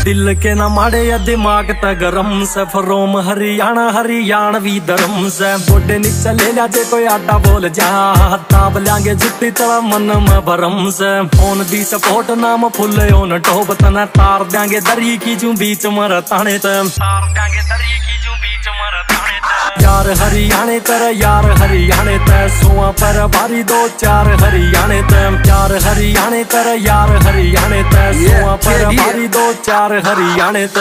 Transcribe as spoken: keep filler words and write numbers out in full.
दिल के ना माड़े या दिमाग त गरम से, फरोम हरियाणा हरियाणवी धर्म से। गोडे नीचे ले लिया जे कोई आटा बोल जा, ताब लांगे जुत्ती तड़ा मन में भरम से। फोन दी सपोर्ट नाम फुल ओन टोप तना, तार देंगे दरी की जू बीच मर ताने ते, तार देंगे दरी की जू बीच मर ताने ते। यार हरियाणे तर यार हरियाणे ते, सुआ पर भारी दो चार हरियाणे ते। यार हरियाणे तर यार हरियाणे ते, सुआ पर भारी दो चार हरियाणे ते।